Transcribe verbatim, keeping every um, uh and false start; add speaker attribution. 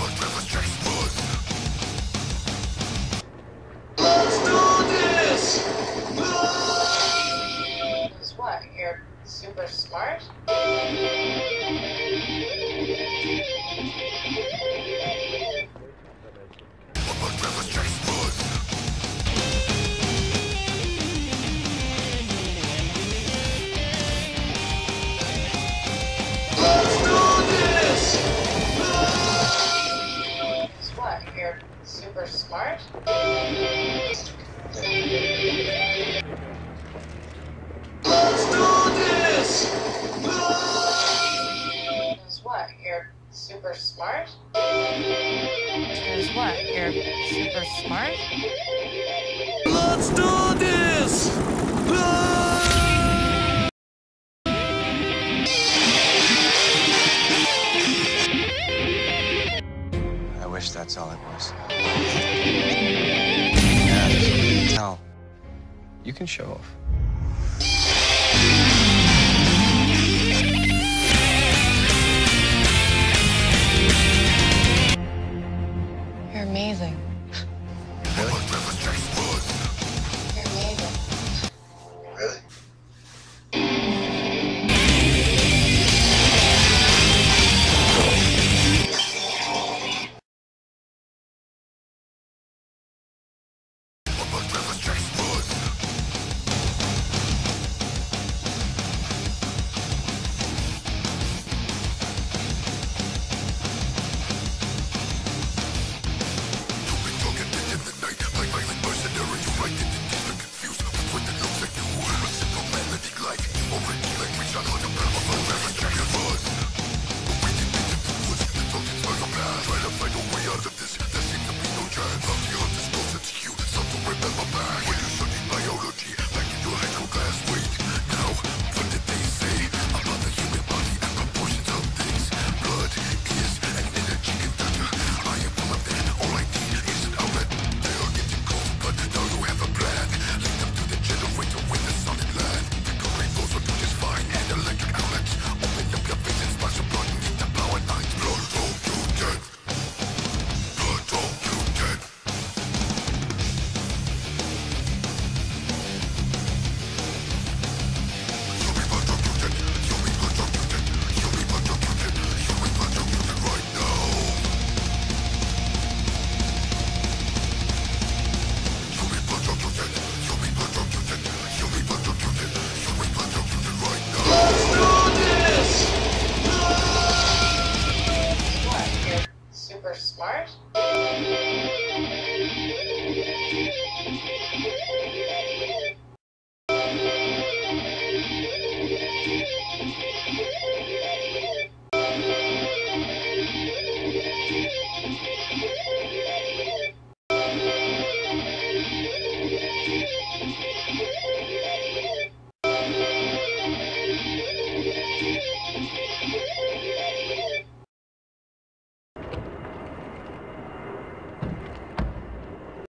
Speaker 1: Let's do this! Because what? You're super smart? Let's do this! Because what? You're super smart? Let's do this! Because what? You're super smart? Because what? You're super smart? Let's do this!
Speaker 2: I wish that's all it was. Yeah, there's a way to tell. You can show off.
Speaker 1: You're amazing.
Speaker 2: Really?
Speaker 1: You're amazing.
Speaker 2: Really?
Speaker 1: Super smart?